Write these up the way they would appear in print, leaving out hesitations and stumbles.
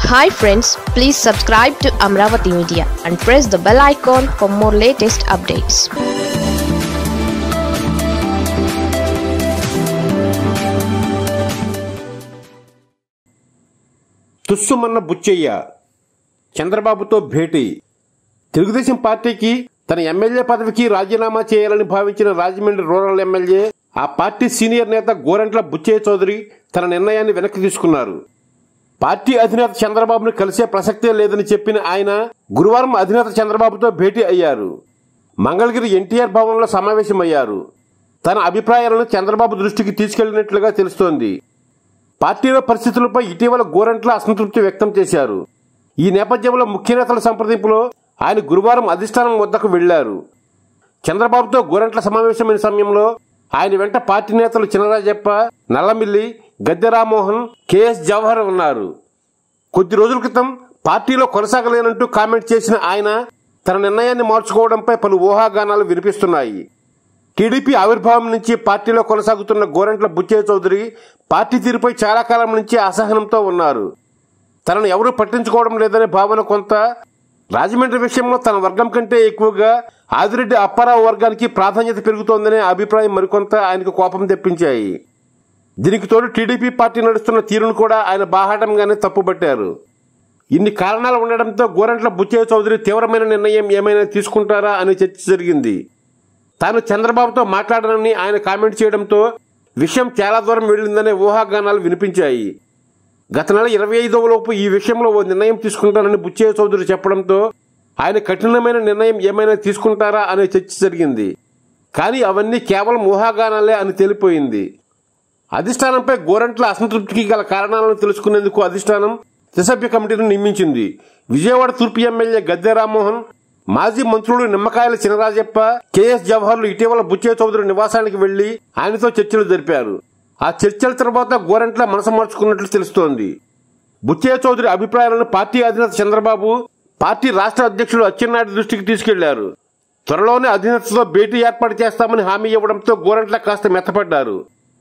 Hi friends, please subscribe to Amaravathi Media and press the bell icon for more latest updates. తుస్సుమన్న Buchaiah చంద్రబాబుతో భేటీ. తెలుగుదేశం పార్టీకి తన MLA పదవికి రాజీనామా చేయాలని భావించిన రాజమండ్రి రూరల్ ఎమ్మెల్యే, ఆ పార్టీ సీనియర్ నేత గోరంట్ల బుచ్చయ్య చౌదరి తన నిర్ణయాన్ని వెనక్కి తీసుకున్నారు. పార్టీ అధినేత చంద్రబాబును కలిసే ప్రసక్తే లేదని చెప్పిన ఆయన గురువారం అధినేత చంద్రబాబుతో భేటీ అయ్యారు. మంగళగిరి ఎన్టీఆర్ భవన్లో సమావేశమయ్యారు. తన అభిప్రాయాలను చంద్రబాబు దృష్టికి తీసుకెళ్లినట్లుగా తెలుస్తోంది. పార్టీలో పరిస్థితులపై ఇటీవల గోరంట్ల అసంతృప్తి వ్యక్తం చేశారు. ఈ నేపథ్యంలో ముఖ్య నేతల సంప్రదింపులో ఆయన గురువారం అధిష్టానం వద్దకు వెళ్లారు. చంద్రబాబుతో గోరంట్ల సమావేశమైన సమయంలో ఆయన వెంట పార్టీ నేతలు చినరాజప్ప, నల్లమిల్లి, గద్దె రామ్మోహన్, కెఎస్ జవహర్ ఉన్నారు. కొద్ది రోజుల క్రితం పార్టీలో కొనసాగలేనంటూ కామెంట్ చేసిన ఆయన తన నిర్ణయాన్ని మార్చుకోవడంపై పలు ఊహాగానాలు వినిపిస్తున్నాయి. టీడీపీ ఆవిర్భావం నుంచి పార్టీలో కొనసాగుతున్న గోరంట్ల బుచ్చయ్య చౌదరి పార్టీ తీరుపై చాలా కాలం నుంచి అసహనంతో ఉన్నారు. తనను ఎవరూ పట్టించుకోవడం లేదనే భావన కొంత, రాజమండ్రి విషయంలో తన వర్గం కంటే ఎక్కువగా ఆదిరెడ్డి అప్పారావు వర్గానికి ప్రాధాన్యత పెరుగుతోందనే అభిప్రాయం మరికొంత ఆయనకు కోపం తెప్పించాయి. దీనికి తోడు టీడీపీ పార్టీ నడుస్తున్న తీరును కూడా ఆయన బాహాటంగానే తప్పుపట్టారు. ఇన్ని కారణాలు ఉండడంతో గోరంట్ల బుచ్చయ్య చౌదరి తీవ్రమైన నిర్ణయం ఏమైనా తీసుకుంటారా అనే చర్చ జరిగింది. తాను చంద్రబాబుతో మాట్లాడనని ఆయన కామెంట్ చేయడంతో విషయం చాలా దూరం వెళ్లిందనే ఊహాగానాలు వినిపించాయి. గత నెల 25వ లోపు ఈ విషయంలో ఓ నిర్ణయం తీసుకుంటానని బుచ్చయ్య చౌదరి చెప్పడంతో ఆయన కఠినమైన నిర్ణయం ఏమైనా తీసుకుంటారా అనే చర్చ జరిగింది. కానీ అవన్నీ కేవలం ఊహాగానాలే అని తేలిపోయింది. అధిష్టానంపై గోరంట్ల అసంతృప్తికి గల కారణాలను తెలుసుకునేందుకు అధిష్టానం త్రిసభ్య కమిటీని నియమించింది. విజయవాడ తూర్పు ఎమ్మెల్యే గద్దె రామ్మోహన్, మాజీ మంత్రులు నిమ్మకాయల చినరాజప్ప, కెఎస్ జవహర్లు ఇటీవల బుచ్చయ్య చౌదరి నివాసానికి వెళ్లి ఆయనతో చర్చలు జరిపారు. ఆ చర్చల తర్వాత గోరంట్ల మనసు మార్చుకున్నట్లు తెలుస్తోంది. బుచ్చయ్య చౌదరి అభిప్రాయాలను పార్టీ అధినేత చంద్రబాబు, పార్టీ రాష్ట్ర అధ్యక్షుడు అచ్చెన్నాయుడు దృష్టికి తీసుకెళ్లారు. త్వరలోనే అధినేతతో భేటీ ఏర్పాటు చేస్తామని హామీ ఇవ్వడంతో గోరంట్ల కాస్త మెత్తపడ్డారు.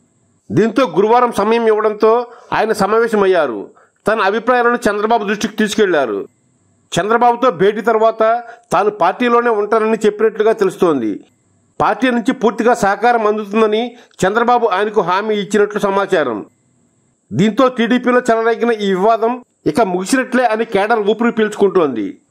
దీంతో గురువారం సమయం ఇవ్వడంతో ఆయన సమావేశమయ్యారు. తన అభిప్రాయాలను చంద్రబాబు దృష్టికి తీసుకెళ్లారు. చంద్రబాబుతో భేటీ తర్వాత తాను పార్టీలోనే ఉంటానని చెప్పినట్లుగా తెలుస్తోంది. పార్టీ నుంచి పూర్తిగా సహకారం అందుతుందని చంద్రబాబు ఆయనకు హామీ ఇచ్చినట్లు సమాచారం. దీంతో టీడీపీలో చెలరేగిన ఈ వివాదం ఇక ముగిసినట్లే అని కేడర్ ఊపిరి పీల్చుకుంటోంది.